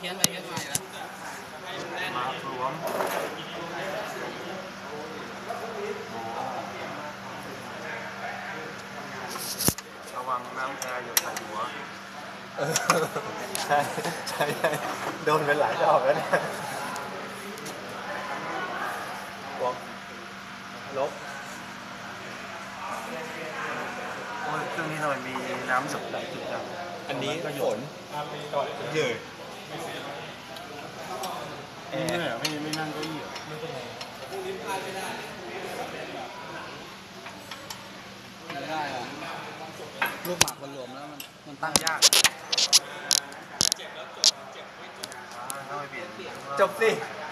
พี้ยนไปเพี้ยนมาแล้วมาหลวมระวังน้ำแอร์อยู่ใส่หัวใช่ใช่โดนเป็นหลายดอกแล้วเนี่ยบวกลบโอ้ยเครื่องนี้หน่อยมีน้ำสุกหลายจุดจังอันนี้ฝนเยอะไม่นั่งเก้าอี้เหรอไม่ได้อะลูกหมากมันรวมแล้วมันตั้งยากต้องไปเปลี่ยนจบสิ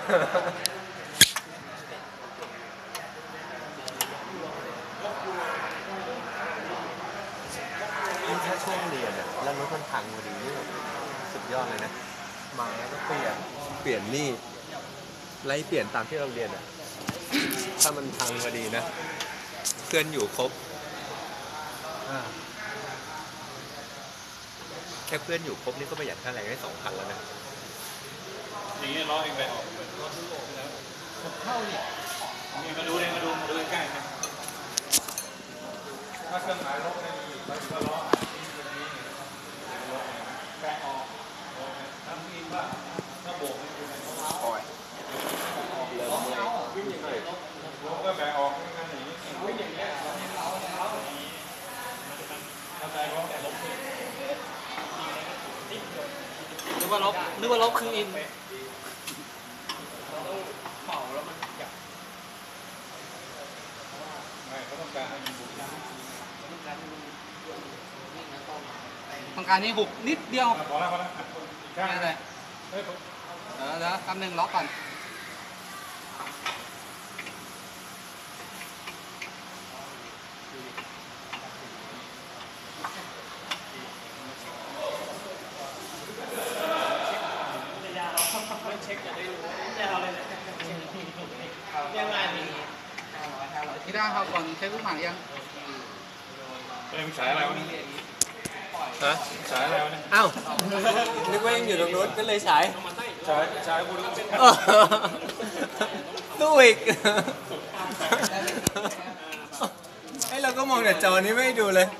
นี่ถ้าช่วงเรียนอะแล้วรถมันพังพอดีนี่แบบสุดยอดเลยนะมาแล้วก็เปลี่ยนนี่ไล่เปลี่ยนตามที่เราเรียนอะถ้ามันพังพอดีนะเพื่อนอยู่ครบแค่เพื่อนอยู่ครบนี่ก็ประหยัดค่าแรงได้2,000แล้วนะอย่างนี้ล้อเองไปออกเข้าเนี่ยมาดูใกล้ถ้าเครื่องหมายลบได้ดีเราจะล้อแปะออกน้ำกินว่าถ้าโบกไม่ดูในท้องปล่อยวิ่งยังไงลบก็แปะออกง่ายๆอย่างนี้วิ่งอย่างเงี้ยเข้าใจว่าแต่ลบนึกว่าลบคืออินเป่าแล้วมันหยับไม่เขาต้องการให้มันบุกต้องการนี่หุบนิดเดียวพอแล้วแค่นั้นเลยเดี๋ยวคำหนึ่งล็อกก่อนที่ได้เขาก่อนใช้ลูกหมากยังเป็นสายอะไรวะฮะสายอะไรวะเนี่ยอ้าวนึกว่ายังอยู่ตรงนู้นก็เลยฉายบุรุษตู้อีกไอ้เราก็มองแต่จอนี้ไม่ดูเลย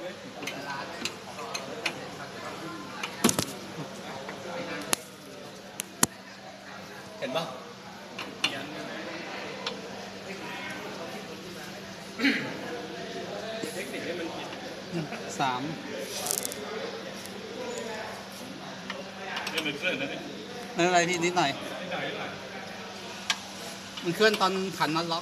เห็นปะ 3 เป็นเครื่องนะนี่นั่นอะไรพี่นิดหน่อยมันเคลื่อนตอนขันน็อตล็อก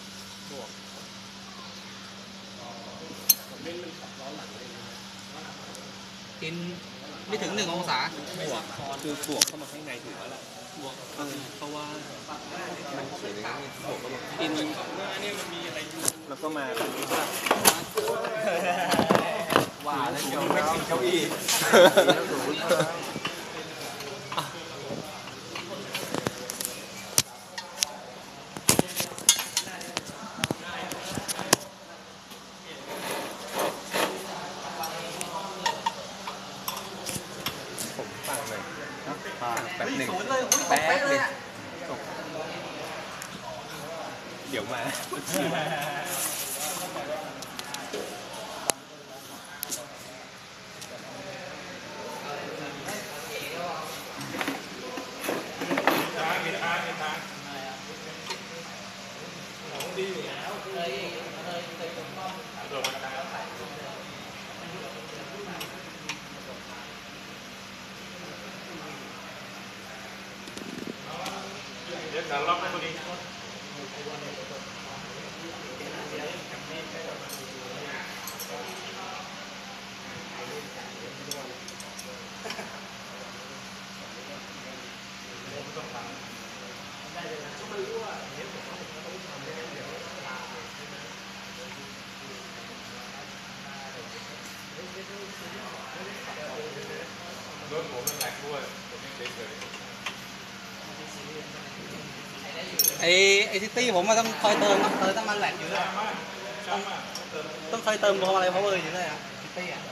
กินไม่ถึง1 องศาบวกคือบวกเข้ามาข้างในถือว่าอะไรบวกเพราะว่ามันเขียนอย่างนี้บวกเข้ามากินแล้วก็มาตรงนี้ว่าแล้วเดี๋ยวไม่ถึงเก้าอี้แบบหนึ่งแป๊บเลยเดี๋ยวมาดีอยู่แล้วเดี๋ยวการล็อกให้พอดีรถผมมันแหลกด้วยผมไม่เฉยไอซิตี้ผมมาต้องคอยเติมน้ำมันแหลกอยู่เลยต้องคอยเติมพวงอะไรเพราะเบอร์อยู่เลยอ่ะซิตี้อ่ะ